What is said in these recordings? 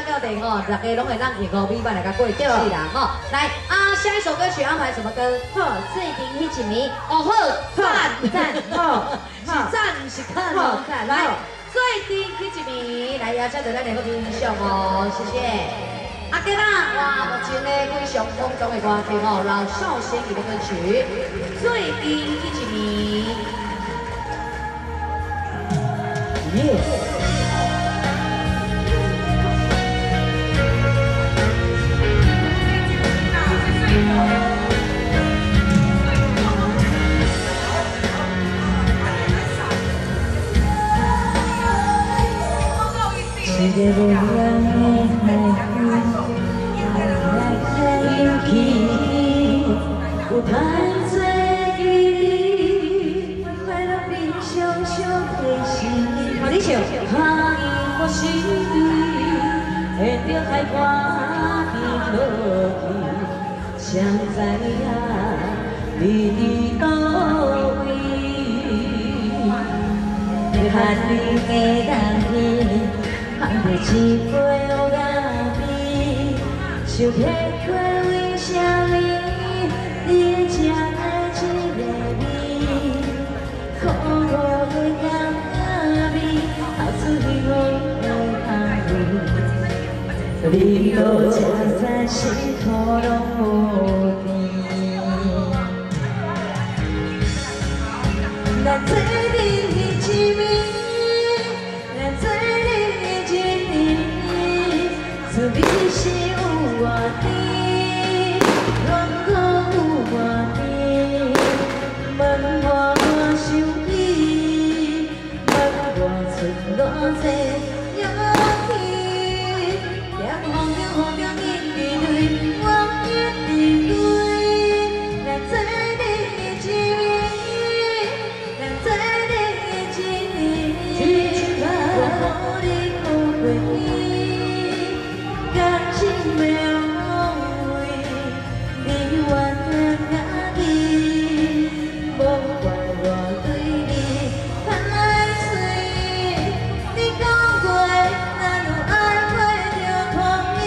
要得吼，大家拢会让演歌比版来个过节啦吼。来啊，下一首歌曲安排什么歌？ 好，最近迄一暝， 哦好，赞赞，好， 是赞是看哦，赞来。最近迄一暝，来邀请到咱两个英雄哦，谢谢。啊，今仔哇，目前咧非常风中的歌曲哦，老少咸宜的歌曲，最近迄一暝，耶。 一个无人的海域，有盼做你，快乐比想象的心。好，你唱。怕因我心里会着海花变落去，谁知影你伫倒位？看你的人去。 含着一杯乌鸦米，想起过为什么你会这爱一个味？苦苦的甘味，好出希望的香味，你无吃在心头拢无甜。咱做你一暝，咱做。 自比是有偌甜，软讲有偌甜，问我想你，问我出偌济勇气，连风中眼泪，我一直泪，咱做你一暝，咱做你一暝，我予你苦过你。 感情袂枉费，你原谅我你，无怪我对你太水。你讲过，咱有爱会着同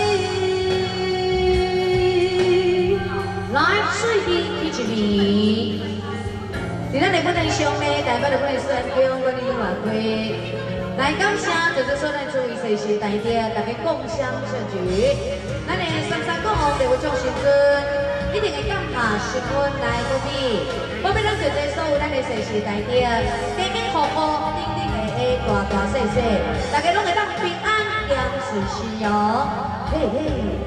意。 来，最近迄一暝，伫咱日本的兄呢，代表日本的孙叫我哋晚会。 来感谢就是说咱注意随时台底，大家共襄盛举。咱的33个王地位众神尊，一定会感谢新闻来鼓励。我要咱就在所有咱的随时台底，健健康康、顶顶的大大细细，大家拢会当平安杨顺心哦。嘿嘿。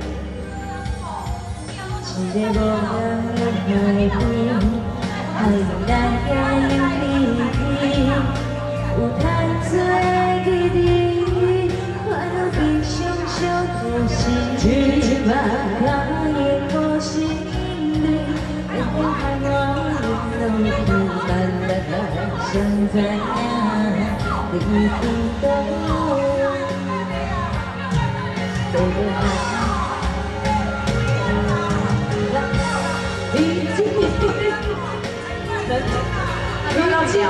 一个无人的海边，海来海离，有盼做。 只把它也过心里，别害我能不慢慢想怎样的一天都对已经你老姐。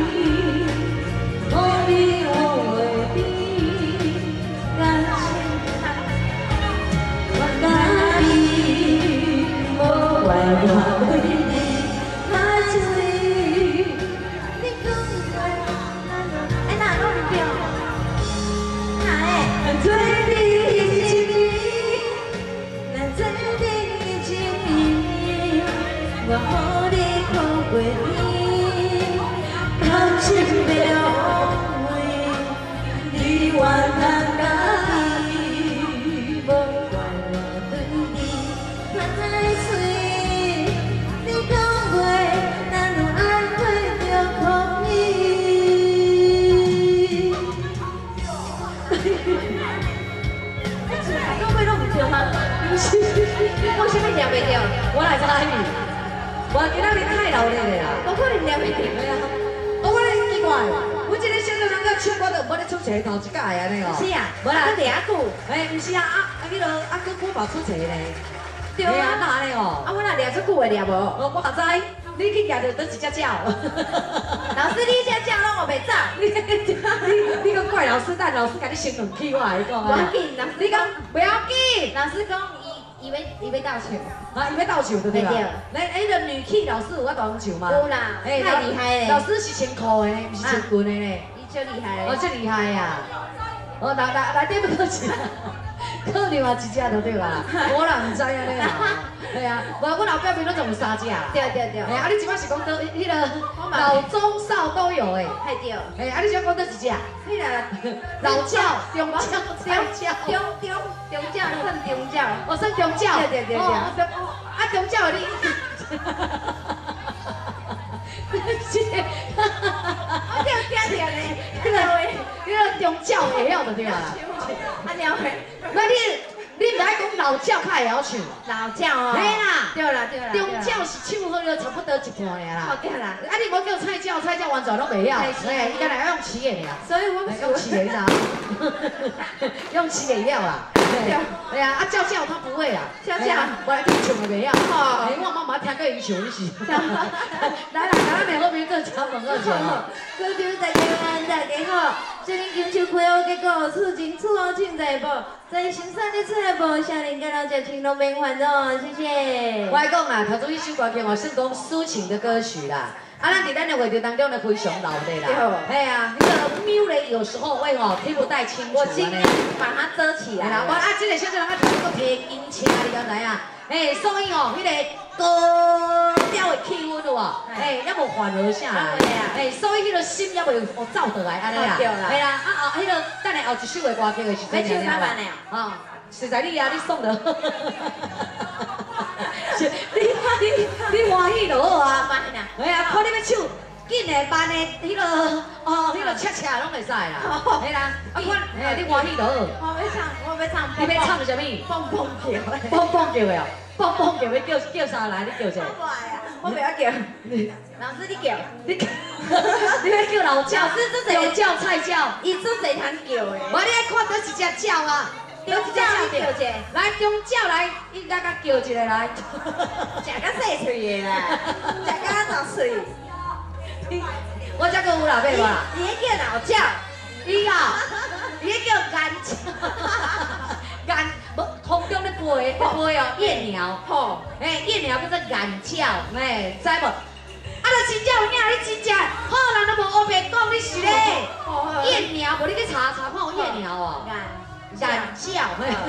我为你太醉，你讲过，哎哪弄唔掉？哪诶？做你一暝，咱做你一暝，我予你苦过你，感情袂枉费，你原谅我。 我啥物念袂着，我来猜你。我今仔日太劳累了啦，我可能念袂着的啊。我奇怪，阮一个小女人甲唱歌都无咧出册头一届安尼哦。 是啊， 无啦， 第一句， 毋是啊，你落搁我冇出册咧。对啊，哪安尼哦？ 我若掠出句会掠无？ 我知。 你去夹着倒一只鸟。 老师，你这叫让我袂走。 你讲怪老师，但老师甲你先两起，我来讲。 不要紧，老师你讲不要紧。 老师讲伊要倒球。 啊，伊要倒球对不对？来，迄个女气老师有法倒球吗？ 有啦，太厉害嘞。 老师是穿裤的，不是穿裙的嘞。 伊最厉害嘞。 哦，最厉害呀！哦，来点不客气啦。可能嘛一只就对啦，我啦唔知安尼啦，对啊，无我老表面拢总有3只。 对。 哎，啊你即摆是讲到迄个老中少都有诶， 太对。 哎，啊你想讲到一只？ 迄个老教、中教、 中教算中教， 哦算中教。 对。 哦，啊中教你。 我听咧， 迄个中教会晓就对啦。 啊了会， 那你唔爱讲老教较会晓唱， 老教哦， 嘿啦， 对啦。 中教是唱好了差不多一半尔啦。 哦对啦， 啊你无叫菜教完全拢袂晓，哎，伊个来用起的尔。 所以我用起的咋？用起的了啦。对啊，啊教他不会啦。 教， 我来听唱的袂晓。哎，我妈妈听过伊唱，你是。来啦，咱两个面做敲门个唱。 歌曲大家好，大家好，今年金秋开学结果，厝前厝后庆在步，在新山的菜步，少年感到这情拢免烦恼，谢谢。 我来讲啦，头先一首歌曲哦，是讲抒情的歌曲啦。啊，咱伫咱的话题当中呢，非常老的啦。哎呀，那个music雷有时候会听不太清楚。 我尽量把它遮起来。 我这个小姐人啊，调个低音车，你敢知啊？哎，所以迄个高调的气温哦，哎，也无缓和下来。哎，所以迄个心也袂走倒来安尼啦。对啦，啊迄个等下后一首的歌曲的时阵， 要唱啥版的啊？实在你啊，你送的。你欢喜就好啊！哎呀，看你要唱紧的慢的，迄个迄个恰恰拢会使啦。嘿啦，啊看，哎，你欢喜就好。 我要唱。 你要唱什么？ 蹦蹦跳。 蹦蹦跳的哦，蹦蹦跳要叫啥来？你叫啥？ 我爱啊，我不要叫。老师你叫。 你要叫老教？中教、菜教， 伊做侪通叫的。 无你爱看到一只鸟啊？ 中教你叫一个， 来中教来，应该甲叫一个来。 食甲细脆的啦，食甲杂碎。 我这个有啦，袂啦。 你叫老教， 伊啊，伊叫鹌鹑，鹌无空中咧飞哦，夜鸟。吼，哎，夜鸟叫做鹌鹑，哎，知无？啊，就真正有影，你真正好人都无乌白讲，你是咧夜鸟，无你去查看有夜鸟哦。鹌鹑，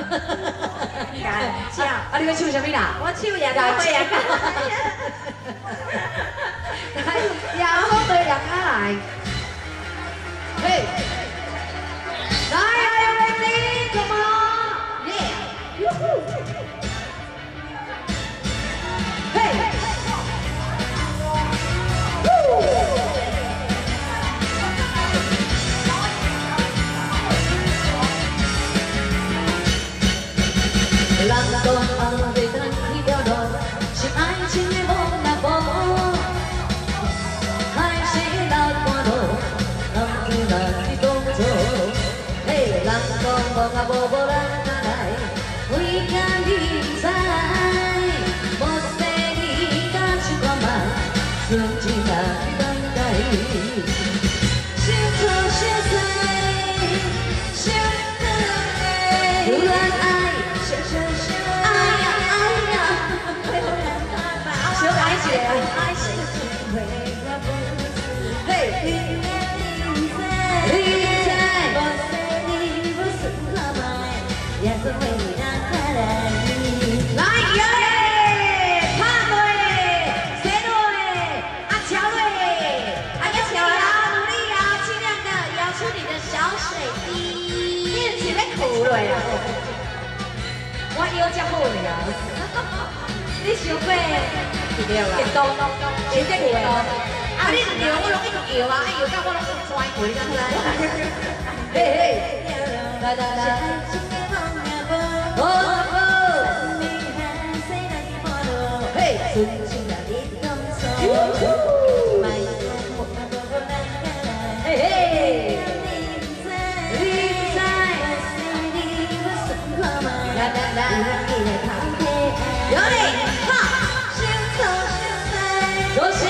鹌鹑，啊！你要唱什么啦？ 我唱也都会啊！ 来，亚洲的两个来，嘿，来，ready， come on，yeah，嘿。人讲后袂当去了路，是爱情的无那无，爱是流汗路，人去人去当作。嘿，人讲无啊无人哪来，为惊你不知，无说你敢去看卖，纯情人等待。想错想错，想得美，突然爱。我腰只好咧啊！你想要电动，真正电动。啊，你摇我拢一直摇啊，摇到我拢拽过，你敢知？嘿嘿，来来来，哦哦，嘿，嘿嘿。有嘞，哈！多谢。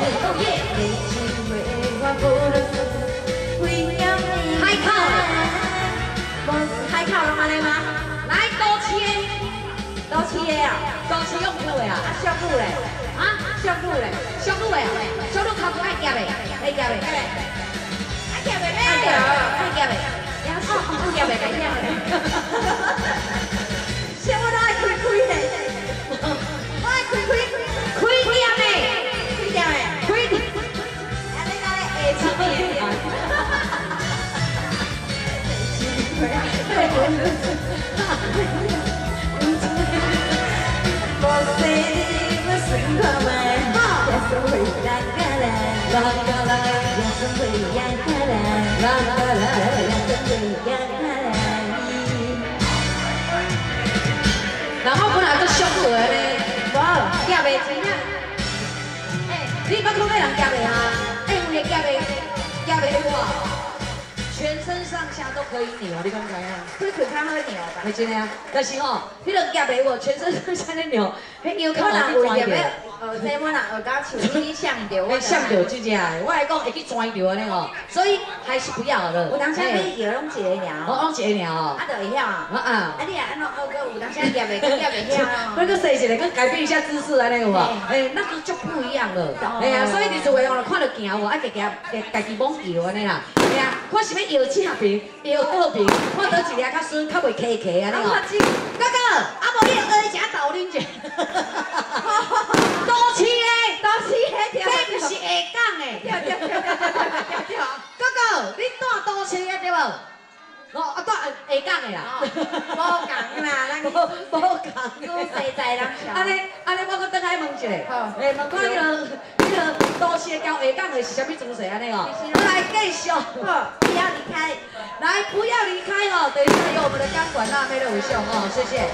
海口， 海口拢安尼吗？ 来多切， 都饲的啊， 多切用久的啊， 啊，小久嘞， 啊， 小久嘞， 小久的啊，小久头骨爱夹的，爱夹的， 爱夹的咩？ 爱夹的， 夹的，夹的，什么都爱开开的，我爱开开夹的， 开夹的， 安尼下次面。 然后本来都小久的咧，无夹袂真啊，你捌看过人夹的啊？有咧夹的我。全身上下都可以扭，你敢知影？ 开开较好扭吧。 会真的啊，但是吼，迄个夹袂我全身上下咧扭，迄腰可能为着脚会去要这么人学到像你想着， 会想着这只的，我来讲会去钻着安尼吼，所以还是不要了。 有当时你摇拢一个我鸟， 拢一个尔哦。 啊就会晓啊。 啊。 你也安怎学个有当时夹袂夹袂晓啊。 那个谁一个，跟改变一下姿势安尼有无？哎，那个就不一样了。哎呀，所以你就话哦，看到行无，爱家己往摇安尼啦。哎呀，看是要摇正平，摇倒平，看到一粒较顺，较袂卡卡安尼哦。哥哥，啊无你学一下倒恁者。多次诶，这不是下港诶。哥哥，你带多次诶对无？哦，啊，带下港诶啦。 无共啦，咱无共。 谁在人桥？ 安尼，我搁倒来问一下。 好。 问看迄个都市交下港的是啥物姿势安尼哦？来继续。 好，不要离开。 来，不要离开哦。等一下有我们的钢管辣妹的舞秀哦，谢谢。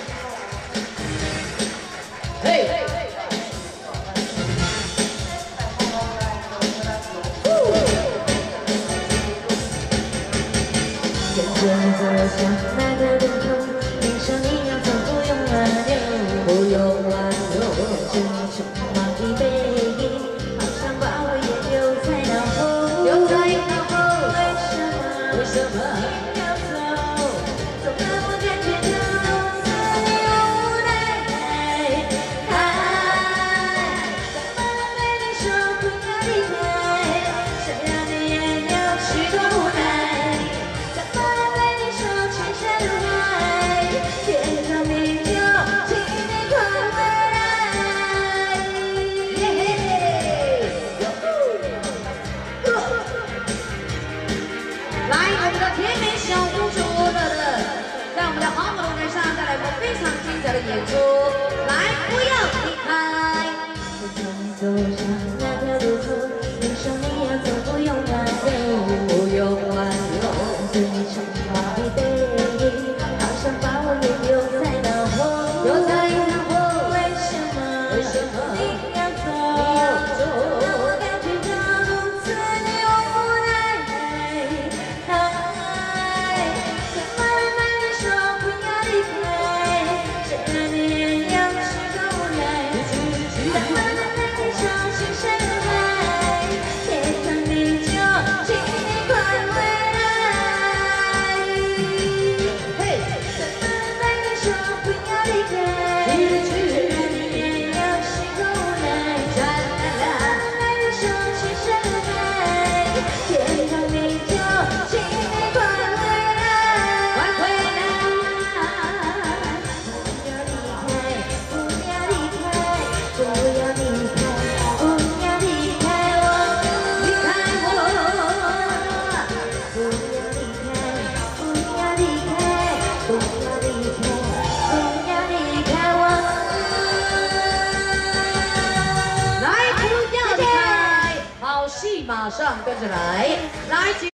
嘿。 跟着走向那个路口，脸上一样从不用挽留，不用挽留。看着你匆忙的背影，好想把我也留在脑后。留在脑后，为什么你要走？走了我感觉到自由无奈。怎么能对你说不要离开？想让你也有许多无奈。 非常精彩的演出，来，不要离开。 走上那条路口，脸上一样从不用挽留，不用挽留。看着你匆忙的背影，好想把我也留在脑后，留在脑后。为什么你要走？让我感觉到如此的无奈。怎么能对你说不要离开？谁让你也有许多无奈？怎么能对你说情深如海？天长地久，请你快回来。怎么能对你说不要离开？谁让你也有许多无奈？怎么能对你说情深如海？天长地久，请你快回来。快回来！不要离开，不要离开我，离开我，不要离开，不要离开，不要离开，不要离开我。 来，不要离开，好戏马上跟着来，来。